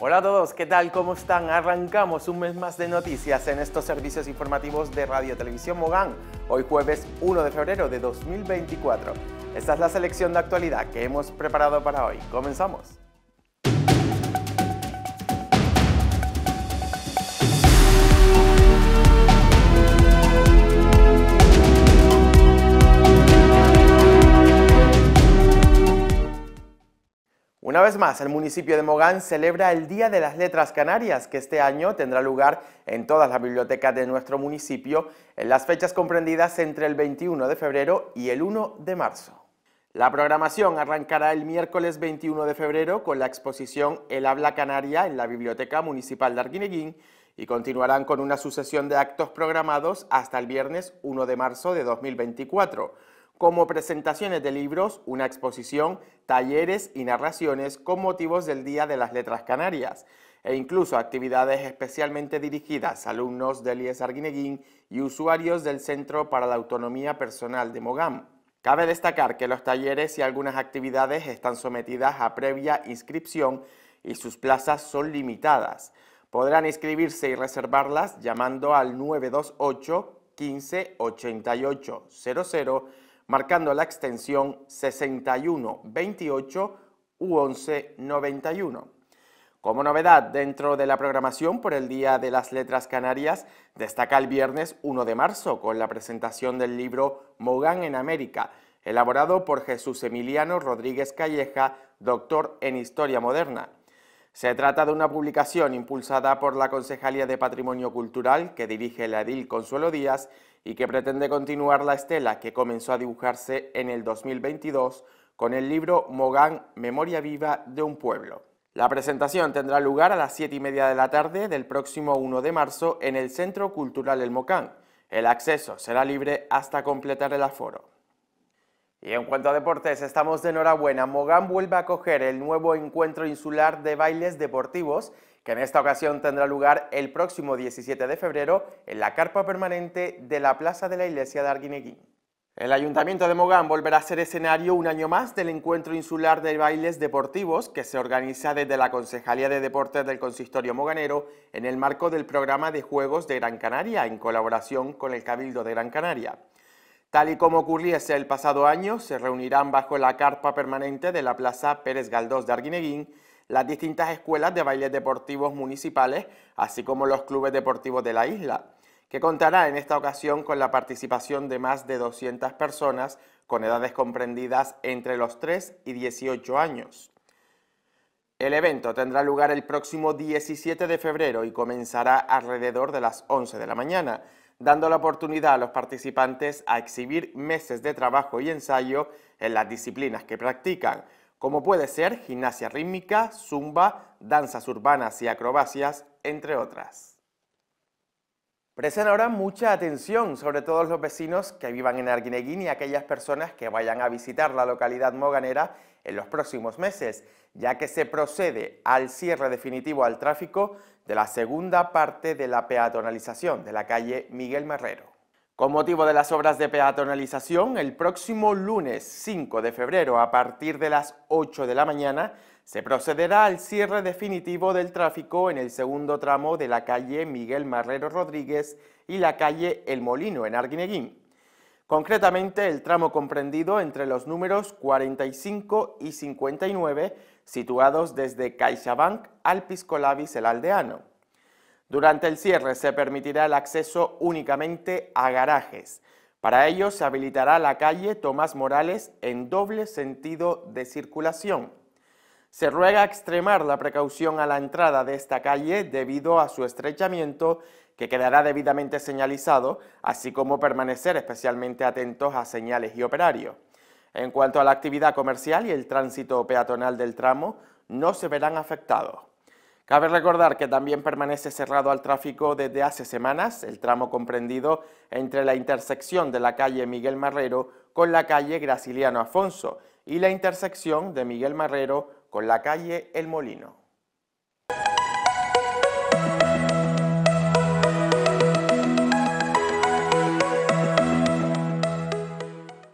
Hola a todos, ¿qué tal? ¿Cómo están? Arrancamos un mes más de noticias en estos servicios informativos de Radio Televisión Mogán, hoy jueves 1 de febrero de 2024. Esta es la selección de actualidad que hemos preparado para hoy. ¡Comenzamos! Una vez más, el municipio de Mogán celebra el Día de las Letras Canarias, que este año tendrá lugar en todas las bibliotecas de nuestro municipio en las fechas comprendidas entre el 21 de febrero y el 1 de marzo. La programación arrancará el miércoles 21 de febrero con la exposición El Habla Canaria en la Biblioteca Municipal de Arguineguín y continuarán con una sucesión de actos programados hasta el viernes 1 de marzo de 2024. Como presentaciones de libros, una exposición, talleres y narraciones con motivos del Día de las Letras Canarias, e incluso actividades especialmente dirigidas a alumnos del IES Arguineguín y usuarios del Centro para la Autonomía Personal de Mogán. Cabe destacar que los talleres y algunas actividades están sometidas a previa inscripción y sus plazas son limitadas. Podrán inscribirse y reservarlas llamando al 928 15 88 00, marcando la extensión 6128 u 1191. Como novedad dentro de la programación por el Día de las Letras Canarias, destaca el viernes 1 de marzo con la presentación del libro Mogán en América, elaborado por Jesús Emiliano Rodríguez Calleja, doctor en Historia Moderna. Se trata de una publicación impulsada por la Concejalía de Patrimonio Cultural que dirige la edil Consuelo Díaz y que pretende continuar la estela que comenzó a dibujarse en el 2022 con el libro Mogán, Memoria Viva de un Pueblo. La presentación tendrá lugar a las 7:30 de la tarde del próximo 1 de marzo en el Centro Cultural El Mocán. El acceso será libre hasta completar el aforo. Y en cuanto a deportes, estamos de enhorabuena. Mogán vuelve a acoger el nuevo encuentro insular de bailes deportivos, que en esta ocasión tendrá lugar el próximo 17 de febrero en la carpa permanente de la Plaza de la Iglesia de Arguineguín. El Ayuntamiento de Mogán volverá a ser escenario un año más del encuentro insular de bailes deportivos que se organiza desde la Concejalía de Deportes del Consistorio Moganero en el marco del programa de Juegos de Gran Canaria en colaboración con el Cabildo de Gran Canaria. Tal y como ocurriese el pasado año, se reunirán bajo la carpa permanente de la Plaza Pérez Galdós de Arguineguín las distintas escuelas de bailes deportivos municipales, así como los clubes deportivos de la isla, que contará en esta ocasión con la participación de más de 200 personas con edades comprendidas entre los 3 y 18 años. El evento tendrá lugar el próximo 17 de febrero y comenzará alrededor de las 11 de la mañana, dando la oportunidad a los participantes a exhibir meses de trabajo y ensayo en las disciplinas que practican, como puede ser gimnasia rítmica, zumba, danzas urbanas y acrobacias, entre otras. Presten ahora mucha atención, sobre todo los vecinos que vivan en Arguineguín y aquellas personas que vayan a visitar la localidad moganera en los próximos meses, ya que se procede al cierre definitivo al tráfico de la segunda parte de la peatonalización de la calle Miguel Marrero. Con motivo de las obras de peatonalización, el próximo lunes 5 de febrero a partir de las 8 de la mañana se procederá al cierre definitivo del tráfico en el segundo tramo de la calle Miguel Marrero Rodríguez y la calle El Molino en Arguineguín. Concretamente, el tramo comprendido entre los números 45 y 59, situados desde CaixaBank al Pisco Labis El Aldeano. Durante el cierre se permitirá el acceso únicamente a garajes. Para ello se habilitará la calle Tomás Morales en doble sentido de circulación. Se ruega extremar la precaución a la entrada de esta calle debido a su estrechamiento, que quedará debidamente señalizado, así como permanecer especialmente atentos a señales y operarios. En cuanto a la actividad comercial y el tránsito peatonal del tramo, no se verán afectados. Cabe recordar que también permanece cerrado al tráfico desde hace semanas el tramo comprendido entre la intersección de la calle Miguel Marrero con la calle Graciliano Afonso y la intersección de Miguel Marrero con la calle El Molino.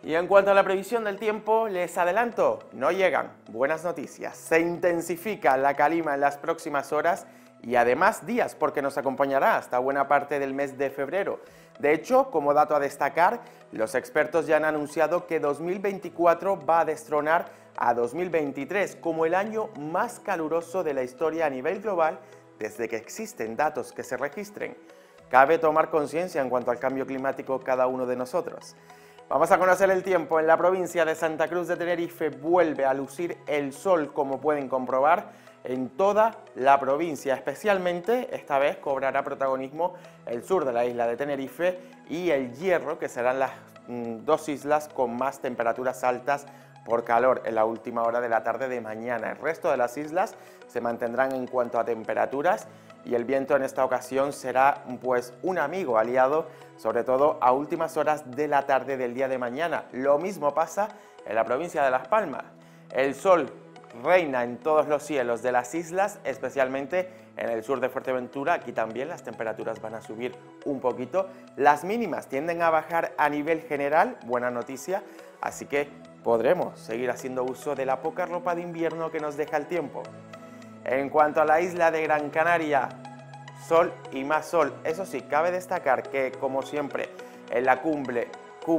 Y en cuanto a la previsión del tiempo, les adelanto, no llegan buenas noticias. Se intensifica la calima en las próximas horas y además días, porque nos acompañará hasta buena parte del mes de febrero. De hecho, como dato a destacar, los expertos ya han anunciado que 2024 va a destronar a 2023 como el año más caluroso de la historia a nivel global desde que existen datos que se registren. Cabe tomar conciencia en cuanto al cambio climático cada uno de nosotros. Vamos a conocer el tiempo. En la provincia de Santa Cruz de Tenerife vuelve a lucir el sol, como pueden comprobar, en toda la provincia. Especialmente, esta vez cobrará protagonismo el sur de la isla de Tenerife y el Hierro, que serán las dos islas con más temperaturas altas por calor en la última hora de la tarde de mañana. El resto de las islas se mantendrán en cuanto a temperaturas y el viento en esta ocasión será pues un amigo aliado, sobre todo a últimas horas de la tarde del día de mañana. Lo mismo pasa en la provincia de Las Palmas. El sol reina en todos los cielos de las islas, especialmente en el sur de Fuerteventura. Aquí también las temperaturas van a subir un poquito. Las mínimas tienden a bajar a nivel general, buena noticia, así que podremos seguir haciendo uso de la poca ropa de invierno que nos deja el tiempo. En cuanto a la isla de Gran Canaria, sol y más sol. Eso sí, cabe destacar que, como siempre, en la cumbre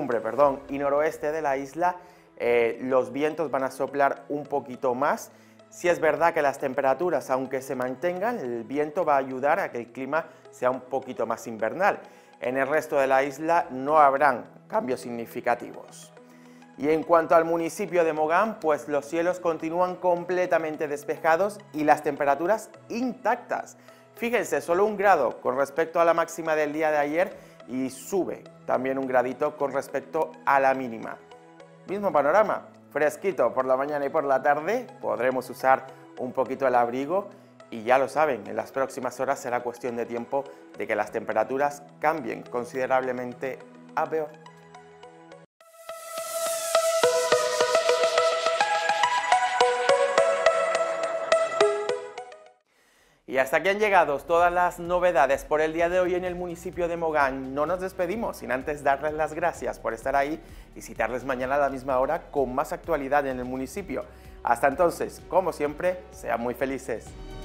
y noroeste de la isla, los vientos van a soplar un poquito más. Si es verdad que las temperaturas, aunque se mantengan, el viento va a ayudar a que el clima sea un poquito más invernal. En el resto de la isla no habrán cambios significativos. Y en cuanto al municipio de Mogán, pues los cielos continúan completamente despejados y las temperaturas intactas. Fíjense, solo 1 grado con respecto a la máxima del día de ayer y sube también 1 gradito con respecto a la mínima. Mismo panorama, fresquito por la mañana y por la tarde, podremos usar un poquito el abrigo y ya lo saben, en las próximas horas será cuestión de tiempo de que las temperaturas cambien considerablemente a peor. Y hasta aquí han llegado todas las novedades por el día de hoy en el municipio de Mogán. No nos despedimos sin antes darles las gracias por estar ahí y citarles mañana a la misma hora con más actualidad en el municipio. Hasta entonces, como siempre, sean muy felices.